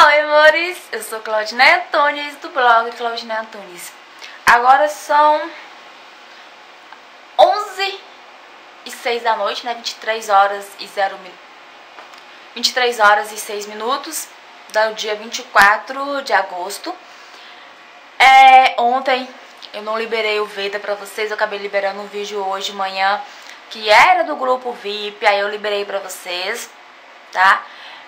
Oi, amores! Eu sou Claudinei Antunes, do blog Claudinei Antunes. Agora são 11h06 da noite, né? 23 horas e 6 minutos do dia 24 de agosto. Ontem eu não liberei o Veda pra vocês, eu acabei liberando um vídeo hoje de manhã que era do grupo VIP, aí eu liberei pra vocês, tá?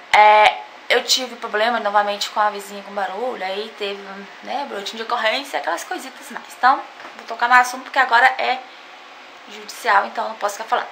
Eu tive problema novamente com a vizinha com barulho, aí teve, né, boletim de ocorrência, aquelas coisitas mais. Então, vou tocar no assunto porque agora é judicial, então não posso ficar falando.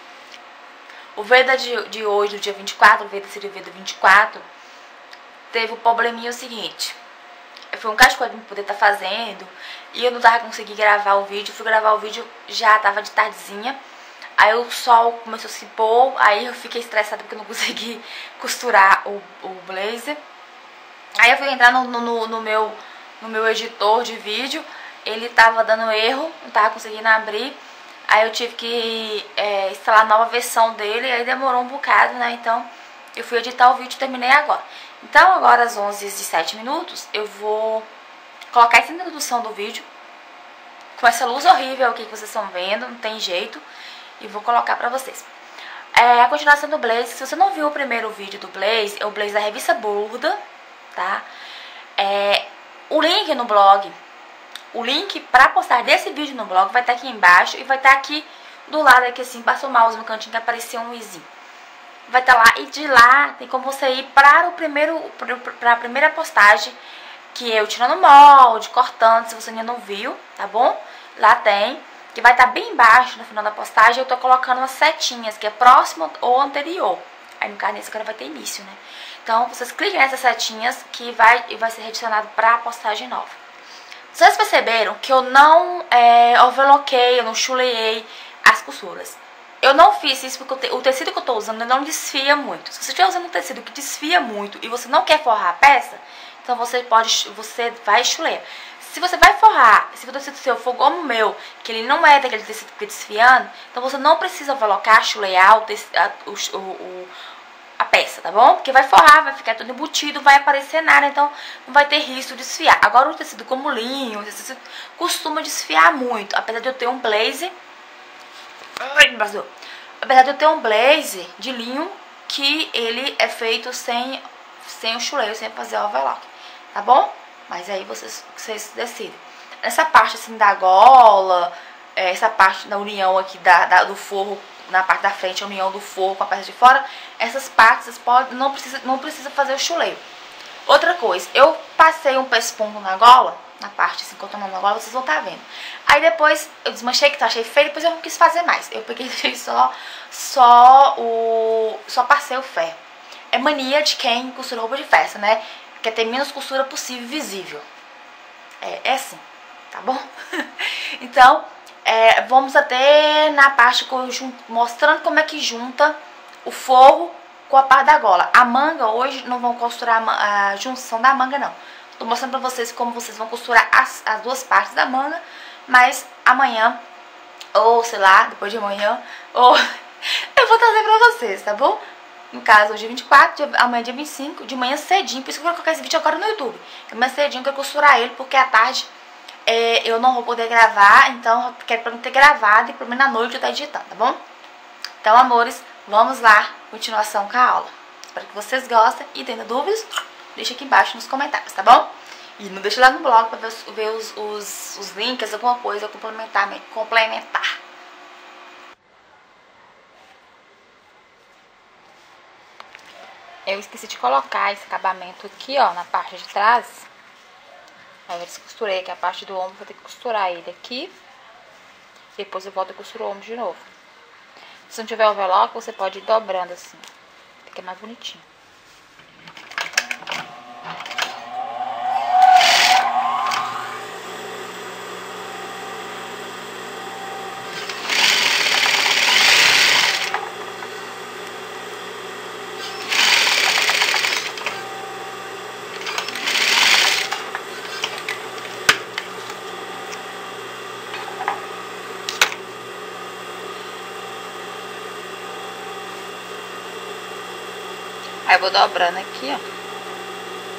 O Veda de hoje, do dia 24, o Veda seria o Veda 24, teve o probleminha o seguinte. Foi um caso que eu ia poder estar fazendo e eu não tava conseguindo gravar o vídeo. Fui gravar o vídeo, já tava de tardezinha. Aí o sol começou a se pôr, aí eu fiquei estressada porque eu não consegui costurar o blazer. Aí eu fui entrar no meu editor de vídeo, ele tava dando erro, não tava conseguindo abrir. Aí eu tive que instalar a nova versão dele, aí demorou um bocado, né? Então eu fui editar o vídeo e terminei agora. Então agora às 11h07 eu vou colocar essa introdução do vídeo, com essa luz horrível aqui que vocês estão vendo, não tem jeito. E vou colocar pra vocês. A continuação do blazer. Se você não viu o primeiro vídeo do blazer, é o blazer da revista Burda, tá? O link no blog, o link pra postar desse vídeo no blog vai estar aqui embaixo e vai estar aqui do lado aqui assim, passa o mouse no cantinho que apareceu um izinho. Vai estar lá e de lá tem como você ir para a primeira postagem, que é eu tirando molde, cortando, se você ainda não viu, tá bom? Lá tem. Que vai estar bem embaixo no final da postagem, eu tô colocando umas setinhas, que é próximo ou anterior. Aí no caso nesse agora vai ter início, né? Então vocês cliquem nessas setinhas que vai ser redirecionado para a postagem nova. Vocês perceberam que eu não overloquei, eu não chuleei as costuras. Eu não fiz isso porque o tecido que eu tô usando não desfia muito. Se você estiver usando um tecido que desfia muito e você não quer forrar a peça, então você vai chulear. Se você vai forrar, se o tecido seu for como o meu, que ele não é daquele tecido que fica desfiando, então você não precisa overlocar, chulear a peça, tá bom? Porque vai forrar, vai ficar tudo embutido, vai aparecer nada, então não vai ter risco de desfiar. Agora o tecido como linho, o tecido costuma desfiar muito, apesar de eu ter um blazer. Ai, vazou. Apesar de eu ter um blazer de linho que ele é feito sem o chuleio, sem fazer o overlock, tá bom? Mas aí vocês decidem. Essa parte assim da gola, essa parte da união aqui do forro, na parte da frente, a união do forro com a parte de fora, essas partes vocês não precisa fazer o chuleio. Outra coisa, eu passei um pesponto na gola, na parte assim, contornando a gola, vocês vão estar vendo. Aí depois eu desmanchei, que eu achei feio, depois eu não quis fazer mais. Eu peguei só passei o ferro. É mania de quem costura roupa de festa, né? Quer ter menos costura possível visível. É assim, tá bom? Então, vamos até na parte mostrando como é que junta o forro com a parte da gola. A manga, hoje não vão costurar a junção da manga, não. Tô mostrando pra vocês como vocês vão costurar as duas partes da manga, mas amanhã, ou sei lá, depois de amanhã, ou eu vou trazer pra vocês, tá bom? No caso, hoje é 24, amanhã é dia 25, de manhã cedinho, por isso que eu vou colocar esse vídeo agora no YouTube. De manhã cedinho que eu costurar ele, porque à tarde eu não vou poder gravar, então eu quero pra mim ter gravado e pra mim na noite eu estar editando, tá bom? Então, amores, vamos lá, continuação com a aula. Espero que vocês gostem e tendo dúvidas, deixa aqui embaixo nos comentários, tá bom? E não deixa lá no blog pra ver os links, alguma coisa complementar. Eu esqueci de colocar esse acabamento aqui, ó, na parte de trás. Aí eu descosturei aqui a parte do ombro, vou ter que costurar ele aqui. Depois eu volto a costurar o ombro de novo. Se não tiver overlock, você pode ir dobrando assim. Fica mais bonitinho. Aí eu vou dobrando aqui, ó.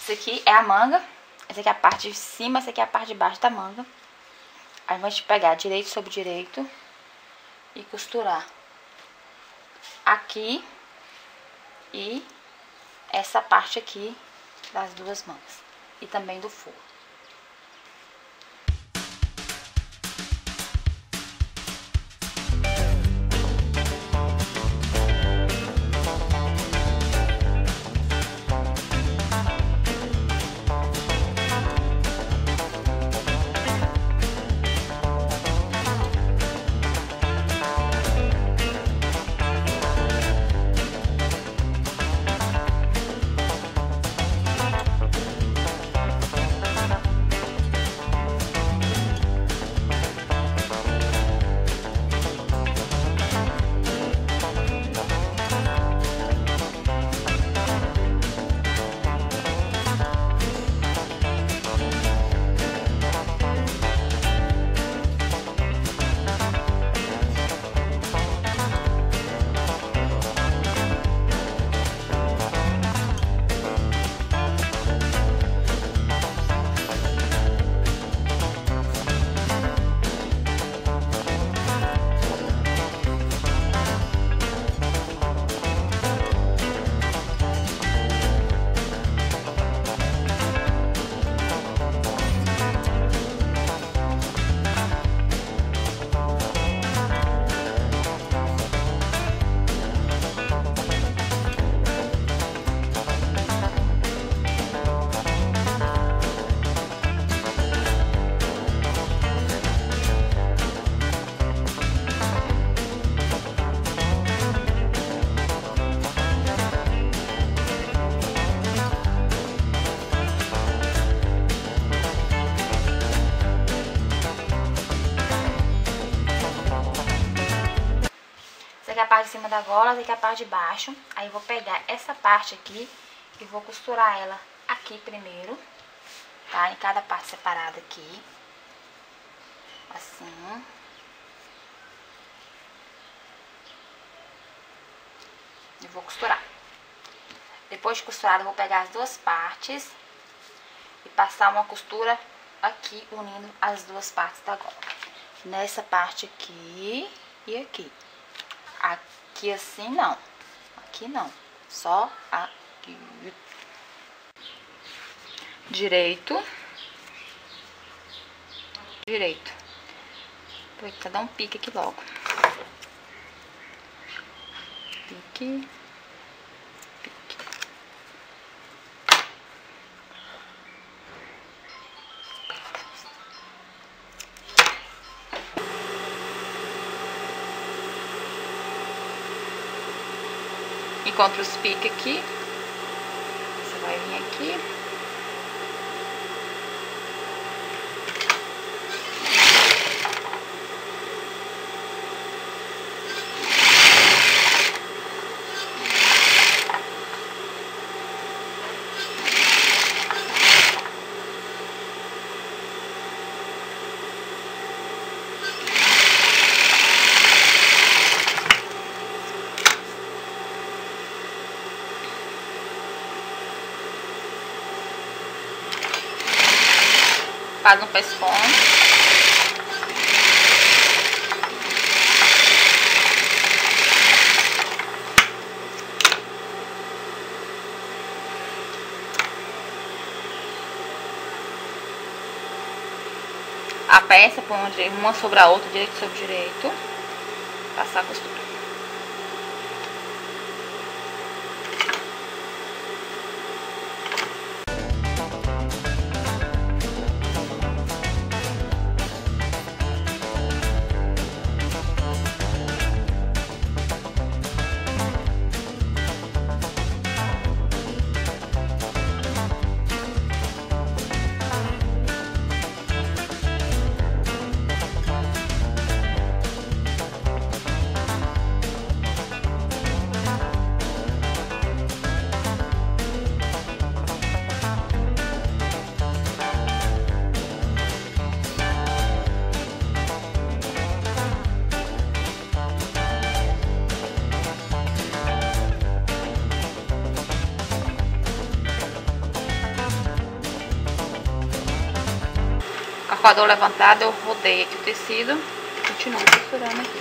Isso aqui é a manga. Essa aqui é a parte de cima, essa aqui é a parte de baixo da manga. Aí vamos pegar direito sobre direito e costurar aqui e essa parte aqui das duas mangas e também do forro. Essa aqui é a parte de cima da gola, essa aqui é a parte de baixo. Aí eu vou pegar essa parte aqui e vou costurar ela aqui primeiro, tá? Em cada parte separada aqui. Assim. E vou costurar. Depois de costurado, eu vou pegar as duas partes e passar uma costura aqui, unindo as duas partes da gola. Nessa parte aqui e aqui. Aqui assim não. Aqui não. Só aqui. Direito. Direito. Vou dar um pique aqui logo. Pique. Encontra os piques aqui. Você vai vir aqui. Faz um pescone. A peça põe uma sobre a outra, direito sobre direito. Passar a costura. Com a dor levantada, eu rodei aqui o tecido. Continuo costurando aqui.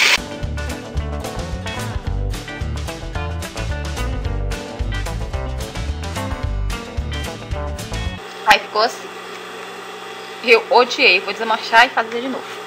Aí ficou assim. Eu odiei. Vou desmanchar e fazer de novo.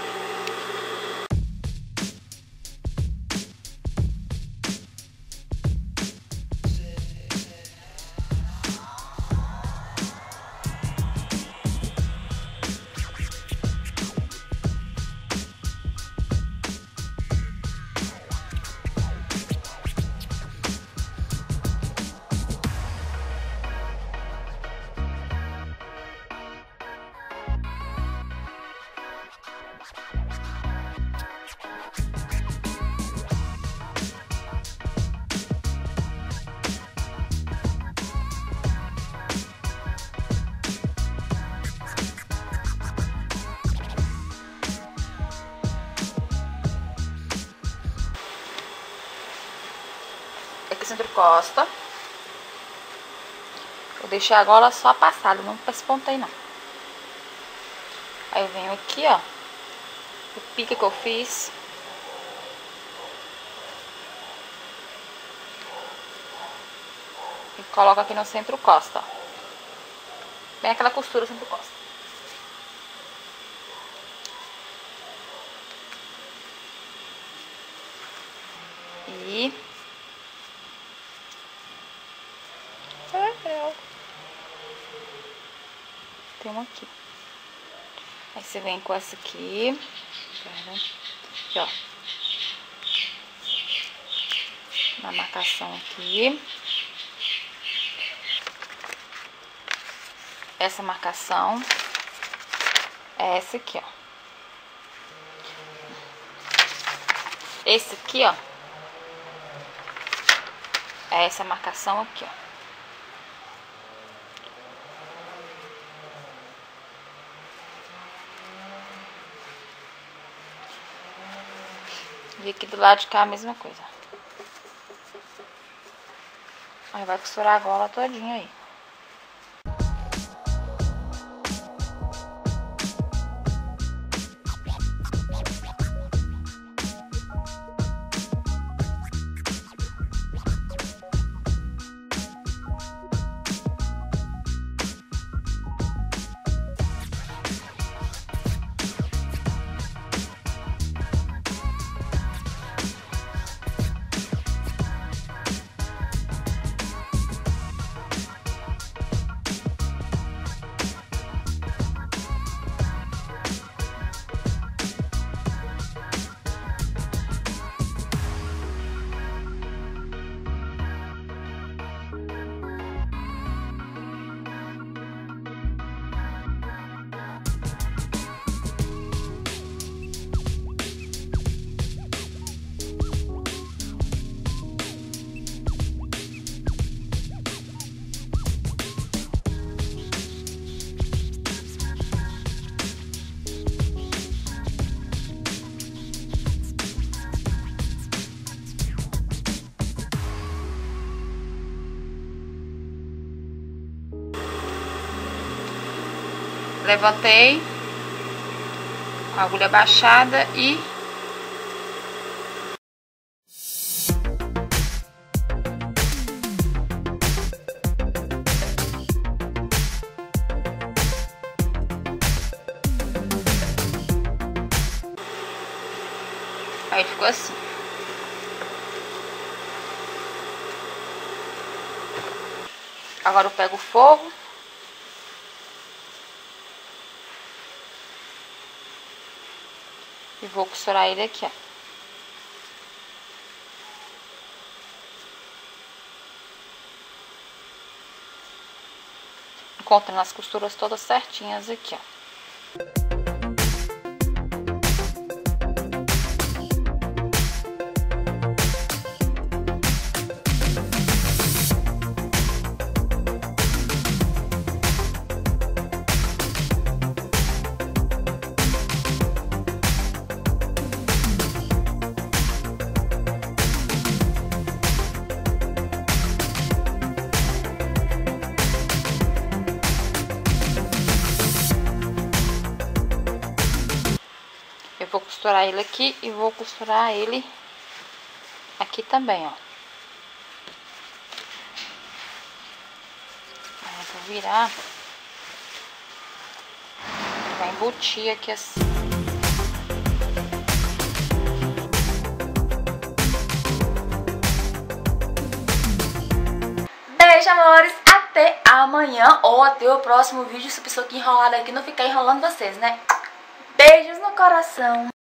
Aqui centro costa. Eu deixei a gola só passada, não pespontei não. Aí eu venho aqui, ó, o pique que eu fiz. E coloco aqui no centro costa, ó. Bem aquela costura centro costa. E... tem uma aqui. Aí você vem com essa aqui. Aqui, ó. Na marcação aqui. Essa marcação é essa aqui, ó. Esse aqui, ó, é essa marcação aqui, ó. E aqui do lado de cá a mesma coisa. Aí vai costurar a gola todinha aí. Levantei com a agulha baixada e aí ficou assim. Agora eu pego o forro. E vou costurar ele aqui, ó. Encontrando as costuras todas certinhas aqui, ó. costurar ele aqui e vou costurar ele aqui também, ó. Aí eu vou virar. Vai embutir aqui assim. Beijo, amores. Até amanhã ou até o próximo vídeo. Se a pessoa que enrolada aqui não ficar enrolando vocês, né? Beijos no coração.